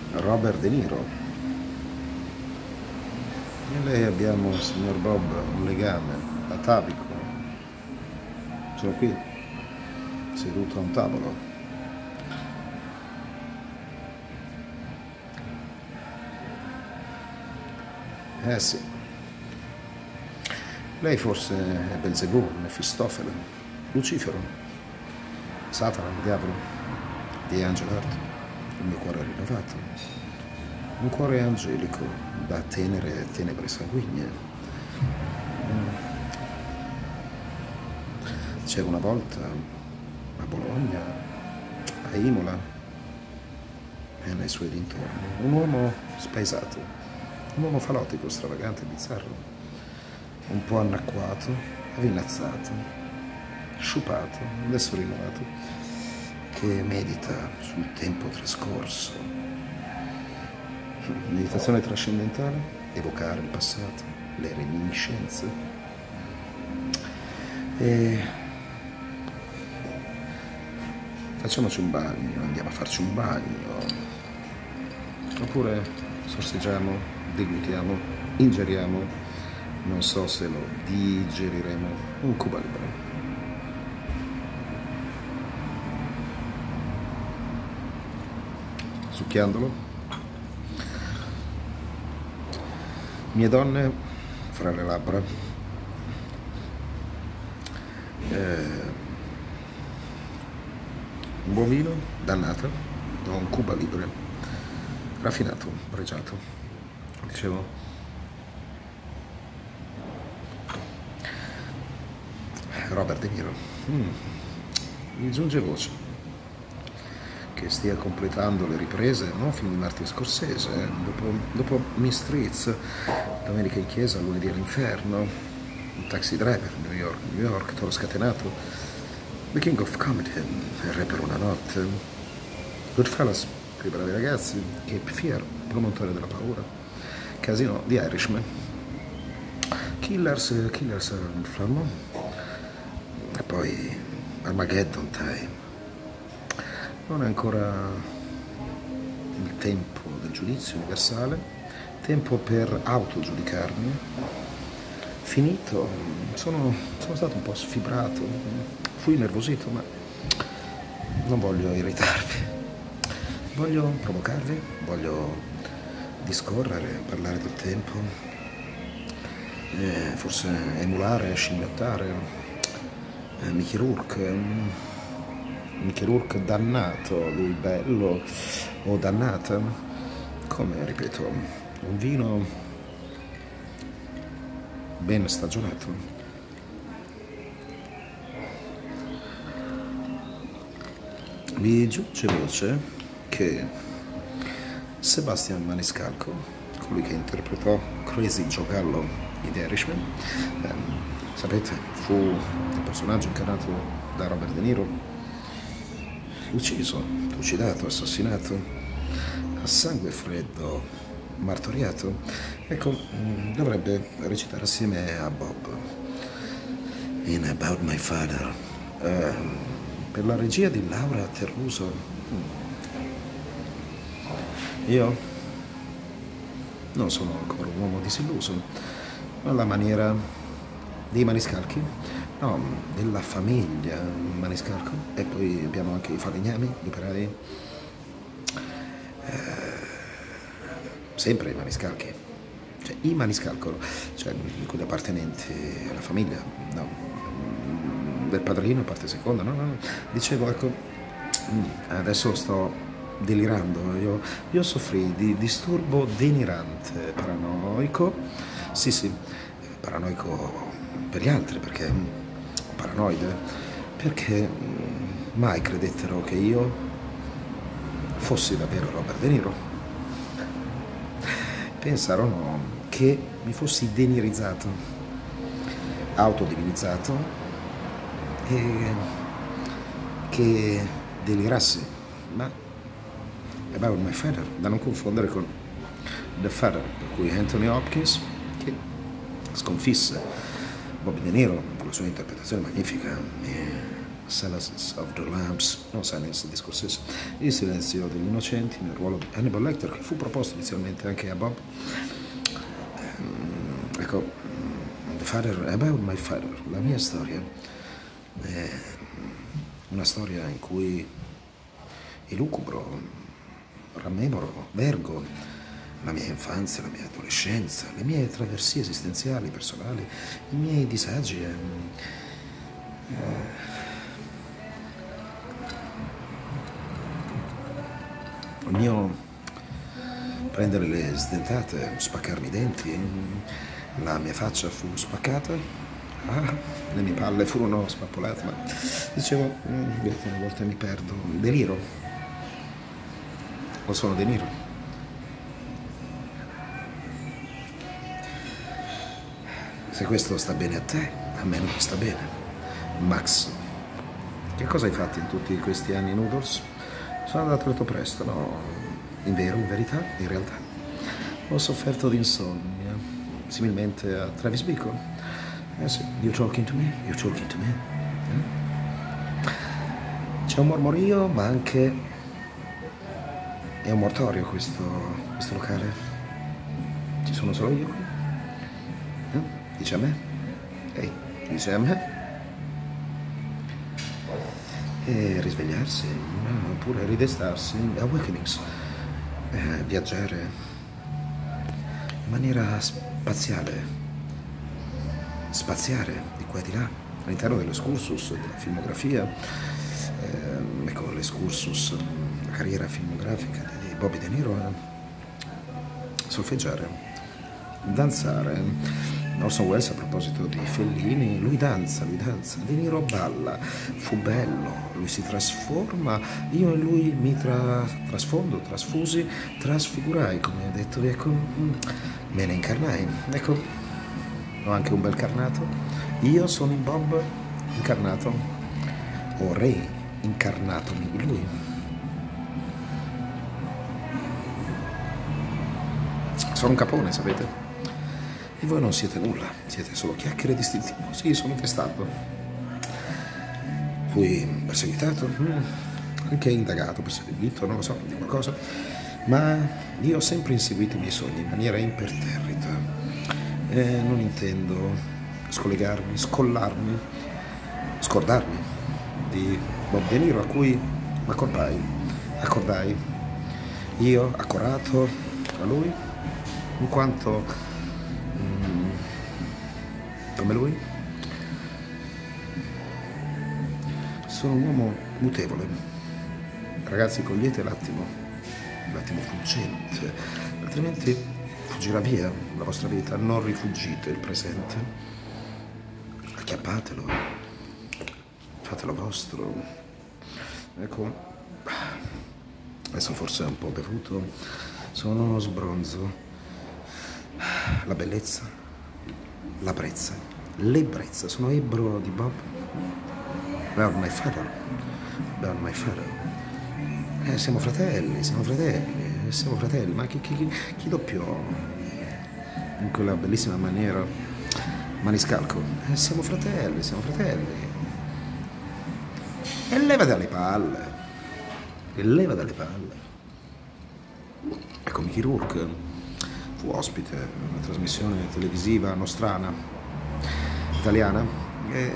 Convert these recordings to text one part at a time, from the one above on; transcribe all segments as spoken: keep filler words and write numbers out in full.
Robert De Niro. E lei abbiamo, signor Bob, un legame atavico. Sono qui, seduto a un tavolo. Eh sì. Lei forse è Belzebù, Mefistofele, Lucifero, Satana, il diavolo, di Angel Heart, il mio cuore rinnovato, un cuore angelico da tenere tenebre sanguigne. C'era una volta a Bologna, a Imola e nei suoi dintorni un uomo spaesato, un uomo falotico, stravagante, bizzarro, un po' annacquato, avvinazzato, sciupato, adesso rinnovato, che medita sul tempo trascorso. Meditazione trascendentale, evocare il passato, le reminiscenze. E facciamoci un bagno, andiamo a farci un bagno, oppure sorseggiamo, deglutiamo, ingeriamo, non so se lo digeriremo, un Cuba Libre. Succhiandolo. Mie donne fra le labbra. Eh, un buon vino, dannata, un Cuba Libre, raffinato, pregiato. Dicevo, Robert De Niro. Mm. Mi giunge voce che stia completando le riprese, non film di Martin Scorsese, eh? dopo, dopo Miss Streets, Domenica in chiesa, Lunedì all'inferno, un Taxi Driver, New York, New York, Toro scatenato, The King of Comedy, Il re per una notte, Goodfellas, per i bravi ragazzi, Cape Fear, Promotore della paura, Casino, The Irishman, Killers, Killers il Flammo, e poi Armageddon Time. Non è ancora il tempo del giudizio universale, tempo per autogiudicarmi. Finito, sono, sono stato un po' sfibrato, fui nervosito, ma non voglio irritarvi. Voglio provocarvi, voglio discorrere, parlare del tempo, eh, forse emulare, scimmiottare. Mickey Rourke, Mickey Rourke dannato, lui bello o dannata, come ripeto, un vino ben stagionato. Mi giunge voce che Sebastian Maniscalco, colui che interpretò Crazy Joe Gallo in The Irishman, ehm, sapete, fu il personaggio incarnato da Robert De Niro, ucciso, trucidato, assassinato, a sangue freddo, martoriato. Ecco, dovrebbe recitare assieme a Bob in About My Father, eh, per la regia di Laura Terruso. Io non sono ancora un uomo disilluso, ma la maniera dei Maniscalchi, no, della famiglia Maniscalco, e poi abbiamo anche i falegnami, gli operai, eh, sempre i Maniscalchi, cioè i Maniscalco, cioè quelli appartenenti alla famiglia, no, del padrino, parte seconda, no, no, no. Dicevo, ecco, adesso sto delirando, io, io soffrii di disturbo delirante paranoico, sì sì, paranoico per gli altri, perché paranoide, perché mai credettero che io fossi davvero Robert De Niro. Pensarono che mi fossi denirizzato, autodivinizzato e che delirassi, ma About My Father, da non confondere con The Father, per cui Anthony Hopkins, che sconfisse Bobby De Niro con la sua interpretazione magnifica e Silence of the Lambs, no Silence disco stesso, Il silenzio degli innocenti nel ruolo di Hannibal Lecter, che fu proposto inizialmente anche a Bob. Ehm, ecco, The Father, About My Father, la mia storia è una storia in cui elucubro, rammemoro, vergo la mia infanzia, la mia adolescenza, le mie traversie esistenziali, personali, i miei disagi. ehm, eh, Il mio prendere le sdentate, spaccarmi i denti, la mia faccia fu spaccata, ah, le mie palle furono spappolate, ma dicevo, mm, a volte mi perdo, deliro, o sono De Niro. Se questo sta bene a te, a me non sta bene. Max, che cosa hai fatto in tutti questi anni, Noodles? Sono andato a letto presto, no? In vero, in verità, in realtà. Ho sofferto di insonnia, similmente a Travis Bickle. Eh sì, you're talking to me, you're talking to me. Eh? C'è un mormorio, ma anche è un mortorio questo, questo locale. Ci sono solo io qui. Eh? Dice a me? Ehi, dice a me? E risvegliarsi, oppure ridestarsi, awakenings, eh, viaggiare in maniera spaziale, spaziare di qua e di là, all'interno dell'escursus, della filmografia, eh, ecco l'escursus, la carriera filmografica di Bobby De Niro, eh, solfeggiare, danzare. Orson Welles, a proposito di Fellini, lui danza, lui danza, De Niro balla, fu bello, lui si trasforma, io e lui mi tra, trasfondo, trasfusi, trasfigurai, come ho detto, ecco, me ne incarnai, ecco, ho anche un bel carnato, io sono in Bob incarnato, o reincarnatomi in lui. Sono un capone, sapete? E voi non siete nulla, siete solo chiacchiere distintivo. Sì, sono testato. Fui perseguitato, anche indagato, perseguito, non lo so, di qualcosa. Ma io ho sempre inseguito i miei sogni in maniera imperterrita. E non intendo scollegarmi, scollarmi, scordarmi di Bob De Niro, a cui m'accordai, accordai. Io, accorato a lui, in quanto come lui, sono un uomo mutevole. Ragazzi, cogliete l'attimo, l'attimo fuggente, altrimenti fuggirà via la vostra vita. Non rifuggite il presente, acchiappatelo, fatelo vostro. Ecco, adesso forse è un po' bevuto, sono sbronzo. La bellezza, la brezza, l'ebbrezza, sono ebbro di Bob. About my father, about my father. Eh, siamo fratelli, siamo fratelli, siamo fratelli, ma chi, chi, chi, chi doppiò in quella bellissima maniera Maniscalco? Eh, siamo fratelli, siamo fratelli. E leva dalle palle, e leva dalle palle. Ecco, Mickey Rourke fu ospite in una trasmissione televisiva nostrana, italiana, e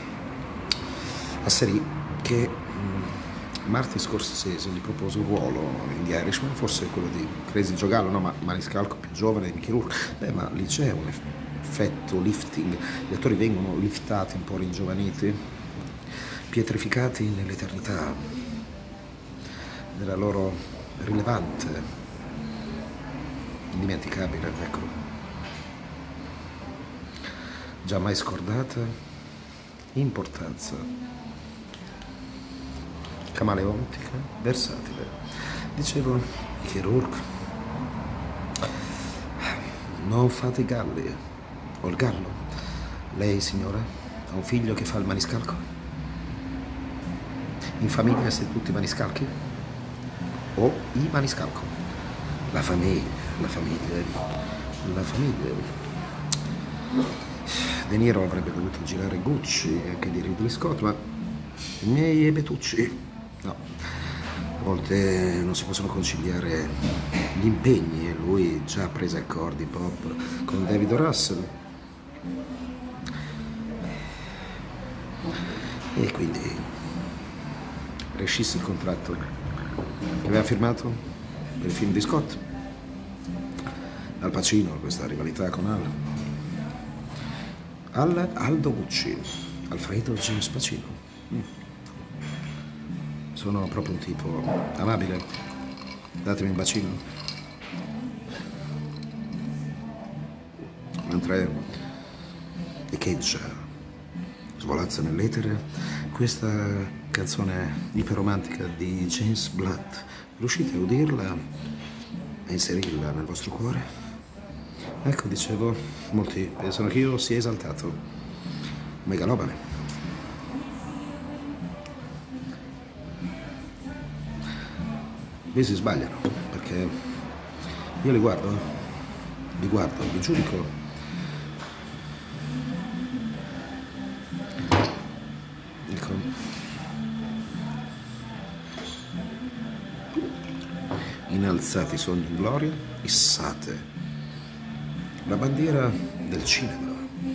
asserì che Martin Scorsese gli propose un ruolo in The Irishman, forse quello di Crazy Giogallo, no, ma Maniscalco più giovane di Mickey Rourke. Beh, ma lì c'è un effetto lifting, gli attori vengono liftati, un po' ringiovaniti, pietrificati nell'eternità della loro rilevante, indimenticabile, ecco, già mai scordata importanza camaleontica, versatile. Dicevo, Chirurg, non fate i galli, o il gallo. Lei, signora, ha un figlio che fa il maniscalco? In famiglia siete tutti maniscalchi? O i maniscalco? La famiglia. La famiglia, la famiglia. De Niro avrebbe voluto girare Gucci, anche di Ridley Scott, ma I miei ebetucci. No, a volte non si possono conciliare gli impegni e lui già ha preso accordi pop con David Russell. E quindi rescissi il contratto che aveva firmato per il film di Scott. Al Pacino, questa rivalità con Al. Al Aldo Gucci, Alfredo James Pacino. Mm. Sono proprio un tipo amabile. Datemi un bacino. Mentre echeggia, svolazza nell'etere, questa canzone iperromantica di James Blunt. Riuscite a udirla e inserirla nel vostro cuore? Ecco, dicevo, molti pensano che io sia esaltato, megalomane. Vi si sbagliano, perché io li guardo, li guardo, li giudico. Ecco. Innalzati sogni in gloria, issate la bandiera del cinema.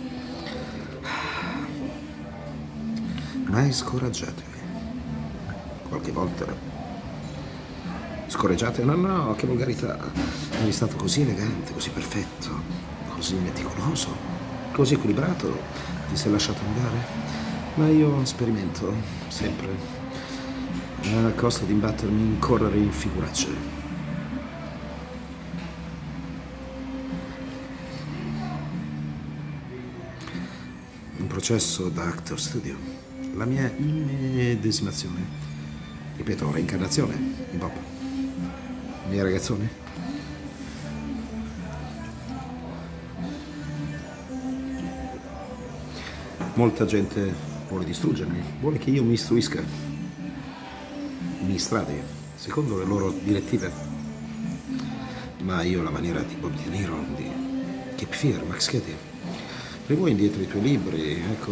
Mai scoraggiatevi. Qualche volta scorreggiate? No, no, che volgarità. È stato così elegante, così perfetto, così meticoloso, così equilibrato. Ti sei lasciato andare? Ma io sperimento sempre, a costo di imbattermi in correre in figuracce. Processo da Actor Studio, la mia immedesimazione, ripeto, reincarnazione in Bob, i miei ragazzoni. Molta gente vuole distruggermi, vuole che io mi istruisca, mi istradi, secondo le loro direttive. Ma io la maniera di Bob De Niro, di Cape Fear, Max Cady. Rivuoi indietro i tuoi libri, ecco,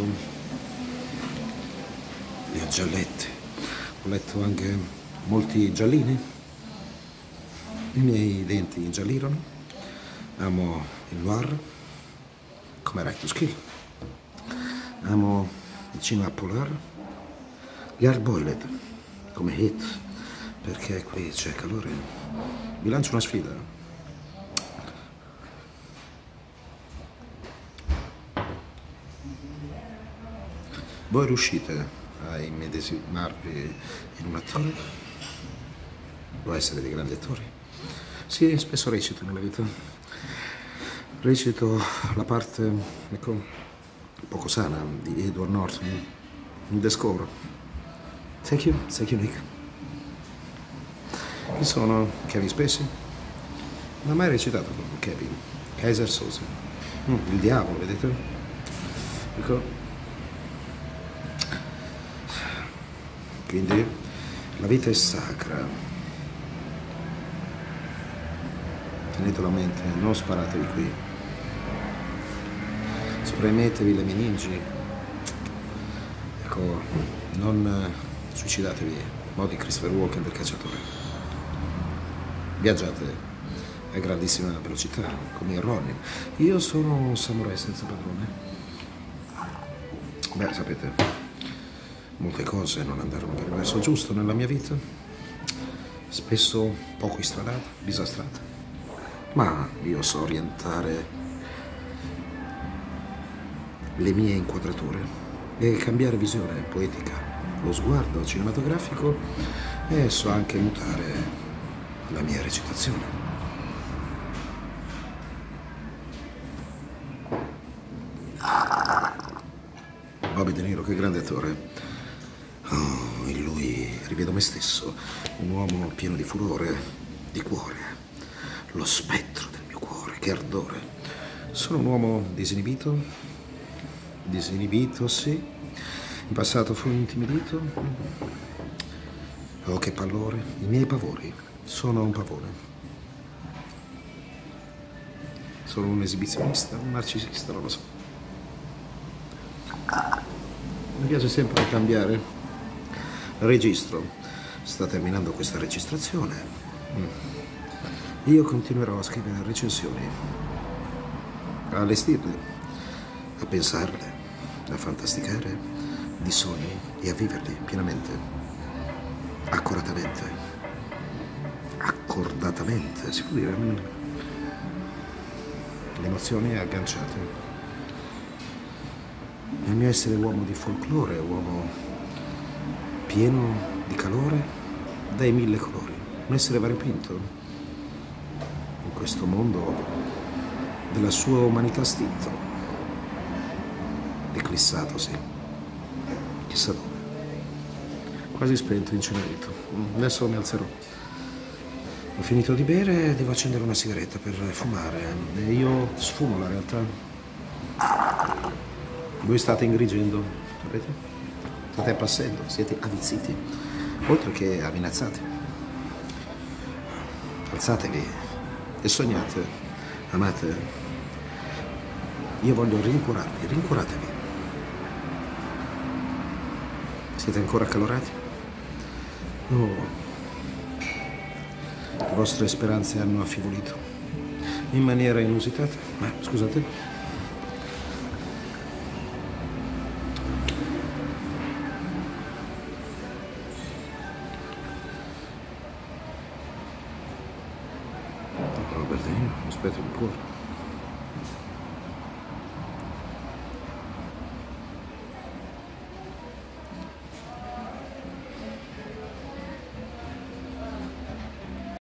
li ho già letti, ho letto anche molti giallini, i miei denti ingiallirono, amo il noir, come Right to Kill, amo il cinema polar, gli hard boiled, come Heat, perché qui c'è calore. Vi lancio una sfida. Voi riuscite a immedesimarvi in un attore? Può essere dei grandi attori? Sì, spesso recito nella vita. Recito la parte, ecco, poco sana di Edward Norton in The Score. Thank you, thank you Nick. Chi sono Kevin Spacey? Non ho mai recitato con Kevin. Kaiser Soze. Mm, il diavolo, vedete? Ecco. Quindi la vita è sacra. Tenetelo a mente, non sparatevi qui. Spremetevi le meningi. Ecco, non suicidatevi, modi Christopher Walken del cacciatore. Viaggiate a grandissima velocità, come Ronin. Io sono un samurai senza padrone. Beh, sapete, molte cose non andarono per il verso giusto nella mia vita, spesso poco istradate, disastrate, ma io so orientare le mie inquadrature e cambiare visione poetica, lo sguardo cinematografico, e so anche mutare la mia recitazione. Bobby De Niro, che grande attore. Oh, in lui rivedo me stesso, un uomo pieno di furore, di cuore, lo spettro del mio cuore, che ardore. Sono un uomo disinibito, disinibito, sì. In passato fui intimidito. Oh, che pallore, i miei pavori. Sono un pavone. Sono un esibizionista, un narcisista, non lo so. Mi piace sempre cambiare Registro. Sta terminando questa registrazione. Mm. Io continuerò a scrivere recensioni, a allestirle, a pensarle, a fantasticare di sogni e a viverli pienamente, accuratamente, accordatamente, si può dire. Mm. Le emozioni agganciate. Il mio essere uomo di folklore, uomo pieno di calore dai mille colori, un essere variopinto in questo mondo della sua umanità stinto, eclissatosi, chissà dove, quasi spento, incenerito. Adesso mi alzerò. Ho finito di bere e devo accendere una sigaretta per fumare. E io sfumo la realtà. Voi state ingrigendo, sapete? State appassendo, siete avvizziti, oltre che avvinazzati. Alzatevi e sognate, amate. Io voglio rincuorarvi, rincuoratevi. Siete ancora accalorati? Oh. Le vostre speranze hanno affievolito in maniera inusitata. Ma scusate. Robertino, aspetta un po'.